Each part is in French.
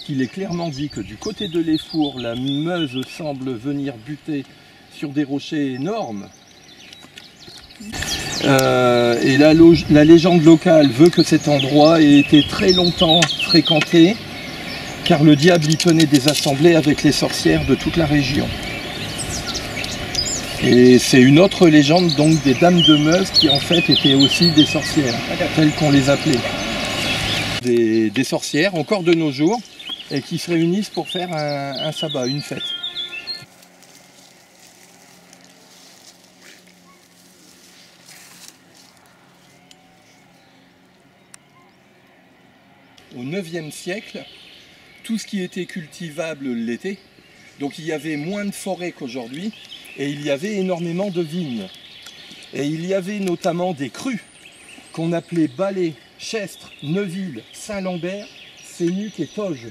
puisqu'il est clairement dit que du côté de l'Effour, la Meuse semble venir buter sur des rochers énormes. Et la légende locale veut que cet endroit ait été très longtemps fréquenté, car le diable y tenait des assemblées avec les sorcières de toute la région. Et c'est une autre légende donc des dames de Meuse qui en fait étaient aussi des sorcières, telles qu'on les appelait. Des sorcières, encore de nos jours, et qui se réunissent pour faire un sabbat, une fête. Au IXe siècle, tout ce qui était cultivable l'était, donc il y avait moins de forêts qu'aujourd'hui, et il y avait énormément de vignes. Et il y avait notamment des crus qu'on appelait Balais, Chestre, Neuville, Saint-Lambert, Sénuc et Toge.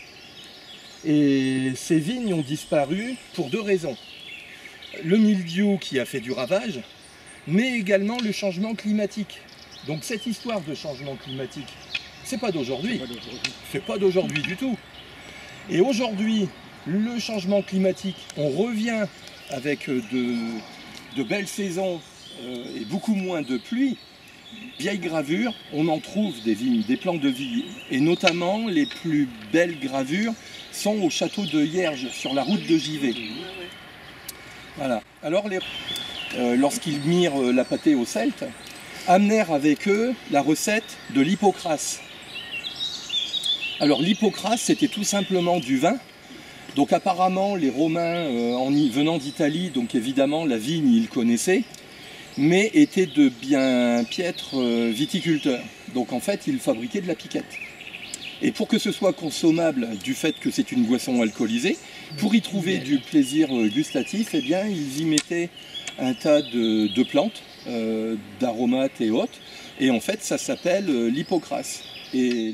Et ces vignes ont disparu pour deux raisons. Le mildiou qui a fait du ravage, mais également le changement climatique. Donc cette histoire de changement climatique, c'est pas d'aujourd'hui. C'est pas d'aujourd'hui du tout. Et aujourd'hui, le changement climatique, on revient avec de belles saisons et beaucoup moins de pluie. Vieille gravure, on en trouve des vignes, des plants de vigne. Et notamment, les plus belles gravures sont au château de Hierges, sur la route de Givet. Voilà. Alors, lorsqu'ils mirent la pâtée aux Celtes, amenèrent avec eux la recette de l'hypocrase. Alors l'hypocrase, c'était tout simplement du vin. Donc apparemment, les Romains, venant d'Italie, donc évidemment la vigne, ils connaissaient, mais étaient de bien piètres viticulteurs. Donc en fait, ils fabriquaient de la piquette. Et pour que ce soit consommable du fait que c'est une boisson alcoolisée, pour y trouver du plaisir gustatif, eh bien, ils y mettaient un tas de plantes, d'aromates et autres. Et en fait, ça s'appelle l'hypocrase. Et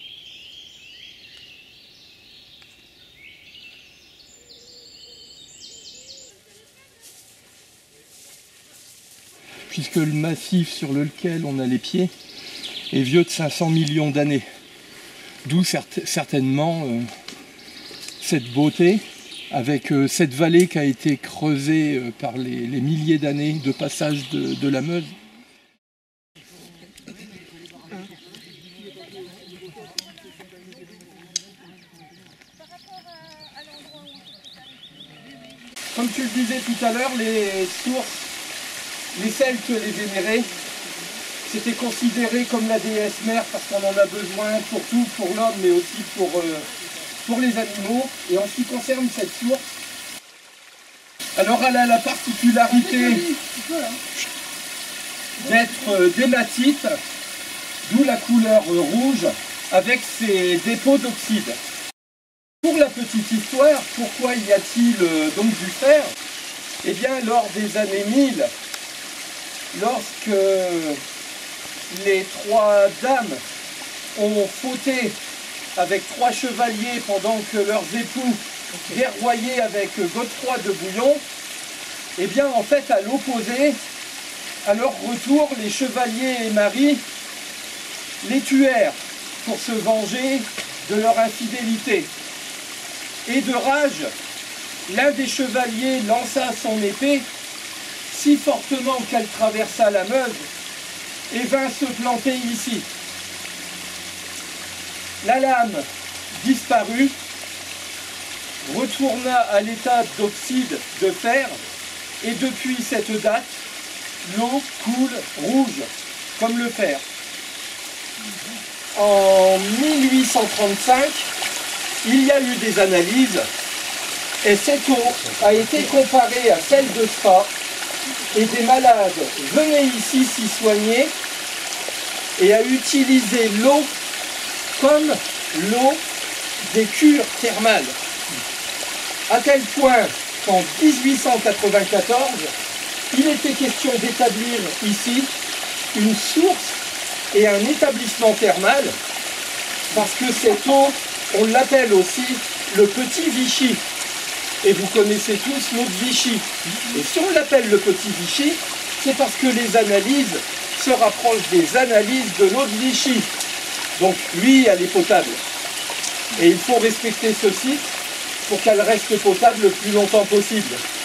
puisque le massif sur lequel on a les pieds est vieux de 500 millions d'années. D'où certainement cette beauté, avec cette vallée qui a été creusée par les milliers d'années de passage de la Meuse. Comme tu le disais tout à l'heure, les sources, les Celtes les vénéraient. C'était considéré comme la déesse mère parce qu'on en a besoin pour tout, pour l'homme, mais aussi pour les animaux. Et en ce qui concerne cette source, alors elle a la particularité d'être d'hématite, d'où la couleur rouge, avec ses dépôts d'oxyde. Pour la petite histoire, pourquoi y a-t-il donc du fer? Eh bien, lors des années 1000, lorsque les trois dames ont fauté avec trois chevaliers pendant que leurs époux guerroyaient avec Godefroy de Bouillon, eh bien, en fait, à l'opposé, à leur retour, les chevaliers et maris les tuèrent pour se venger de leur infidélité. Et de rage, l'un des chevaliers lança son épée si fortement qu'elle traversa la Meuse et vint se planter ici. La lame disparut, retourna à l'état d'oxyde de fer, et depuis cette date, l'eau coule rouge, comme le fer. En 1835, il y a eu des analyses, et cette eau a été comparée à celle de Spa, et des malades venaient ici s'y soigner, et a utilisé l'eau comme l'eau des cures thermales. À tel point qu'en 1894, il était question d'établir ici une source et un établissement thermal, parce que cette eau, on l'appelle aussi le Petit Vichy. Et vous connaissez tous l'eau de Vichy. Et si on l'appelle le Petit Vichy, c'est parce que les analyses se rapprochent des analyses de l'eau de Vichy. Donc lui, elle est potable. Et il faut respecter ce site pour qu'elle reste potable le plus longtemps possible.